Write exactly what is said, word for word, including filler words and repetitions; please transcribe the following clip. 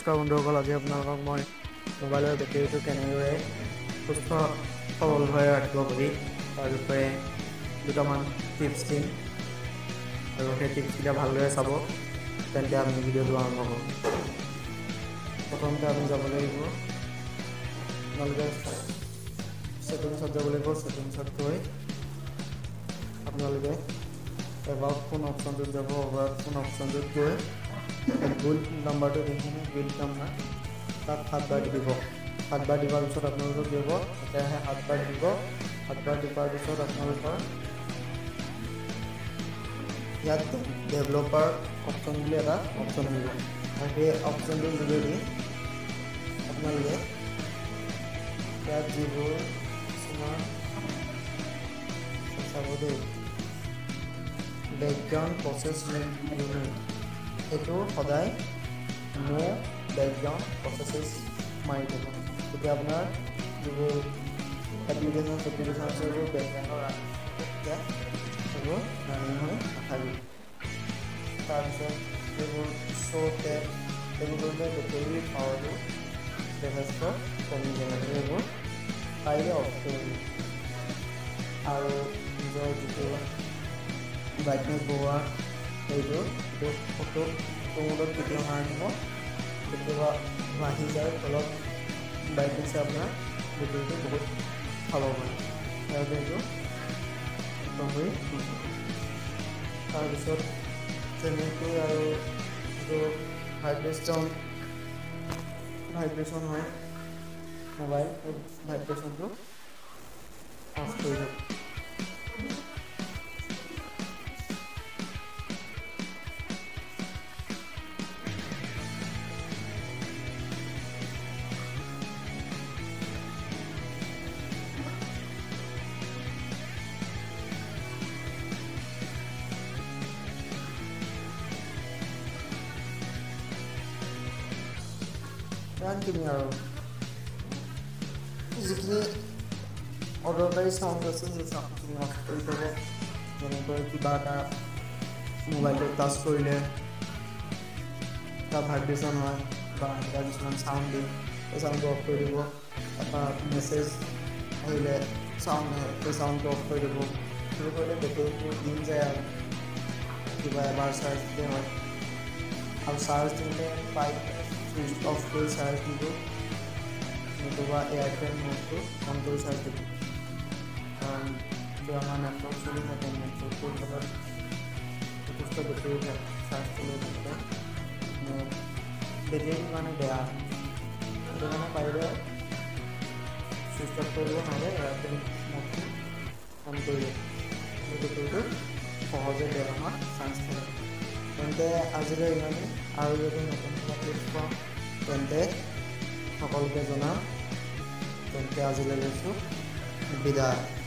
নমস্কাৰ বন্ধুসকল, আজি আপোনালোকক মই মোবাইলৰ বেটেৰীটো কেনেদৰে সুস্থ সবলভাৱে ৰাখিব পাৰি তাৰ বিষয়ে দুটামান টিপছ দিম আৰু সেই টিপছকেইটা ভালদৰে চাব, তেন্তে আমি ভিডিঅ'টো আৰম্ভ কৰোঁ। প্ৰথমতে আমি যাব লাগিব আপোনালোকে ছেটিংছত যাব লাগিব। ছেটিংছত গৈ আপোনালোকে এবাউট ফোন অপশ্যনটোত যাব। এবাউট ফোন অপশ্যনটোত গৈ বিল্ড নাম্বাৰটো দেখিনে, বিল্ড নাম্বাৰ তাত সাতবাৰ টিপিব। সাতবাৰ টিপাৰ পিছত আপোনালোকক দিব একেৰাহে সাতবাৰ দিব। সাতবাৰ টিপাৰ পিছত আপোনালোকৰ ইয়াত ডেভেলপাৰ অপশ্যন বুলি এটা অপশ্যন আহিব আৰু সেই অপশ্যনটোৰ যোগেদি আপোনালোকে ইয়াত যিবোৰ কিছুমান চাব দেই, বেকগ্ৰাউণ্ড প্ৰচেছ ইউনিট, এইটো সদায় নো বেকগ্ৰাউণ্ড প্ৰচেছেছ মাৰি দিব। তেতিয়া আপোনাৰ যিবোৰ এপ্লিকেশ্যন এপ্লিকেশ্যন আছে সেইবোৰ বেকগ্ৰাউণ্ডৰ তেতিয়া সেইবোৰ ৰানিং হৈ নাথাকিব। তাৰপিছত এইবোৰ শ্ব' টেপ এইবোৰ কৰিলে বেটেৰী পাৱাৰটো যথেষ্ট কমি যায়, এইবোৰ পাৰিলে অফ কৰি দিয়ে। আৰু নিজৰ যিটো ব্ৰাইটনেছ বঢ়োৱা সেইটো ফটো ফটোমোডত কেতিয়াও নাৰাখিব, কেতিয়াবা বাঢ়ি যায়, ফলত ব্ৰাইটনেছে আপোনাৰ বেটেৰীটো বহুত খাব পাৰে। সেইবাবে এইটো অফ কৰি তাৰপিছত তেনেকৈ আৰু যিটো ভাইব্ৰেশ্যন ভাইব্ৰেশ্যন হয় মোবাইল, সেই ভাইব্ৰেশ্যনটো অফ কৰি দিয়ক। ইমানখিনি আৰু যিখিনি অদৰকাৰী চাউণ্ড আছে সেই চাউণ্ডখিনি অফ কৰি থ'ব। যেনেকৈ কিবা এটা মোবাইলটো টাচ কৰিলে এটা ভাইব্ৰেশ্যন হয় বা এনেকুৱা কিছুমান চাউণ্ড দিয়ে, সেই চাউণ্ডটো অফ কৰি দিব। তাৰপৰা মেছেজ আহিলে চাউণ্ড আহে, সেই চাউণ্ডটো অফ কৰি দিব। সেইটো কৰিলে বেটেৰীটো দিন যায় আৰু কিবা এবাৰ চাৰ্জ দিলে হয়। আৰু চাৰ্জ দিলে পাই চুইচ অফ কৰি চাৰ্জ দিব, নতুবা এয়াৰপ্লেন মোডটো অন কৰি চাৰ্জ দিব। কাৰণ যিটো আমাৰ নেটৱৰ্ক চলি থাকে, নেটৱৰ্কটোৰ ফলত যথেষ্ট বেটেৰী চাৰ্জটো লৈ থাকিলে বেটেৰীটোৰ কাৰণে বেয়া। সেইটো কাৰণে পাৰিলে চুইচ অফ কৰিব, নহ'লে এয়াৰপ্লেন মোডটো অন কৰি দিব। বেটেৰীটো সহজে বেয়া হোৱাৰ চান্স থাকে। তেন্তে আজিলৈ ইমানেই, আৰু যদি নতুন কিবা টিপছ পাওঁ তেন্তে সকলোকে জনাম। তেন্তে আজিলৈ লৈছোঁ বিদায়।